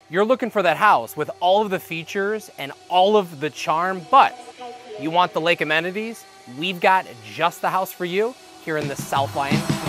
You're looking for that house with all of the features and all of the charm, but you want the lake amenities? We've got just the house for you here in the South Lyon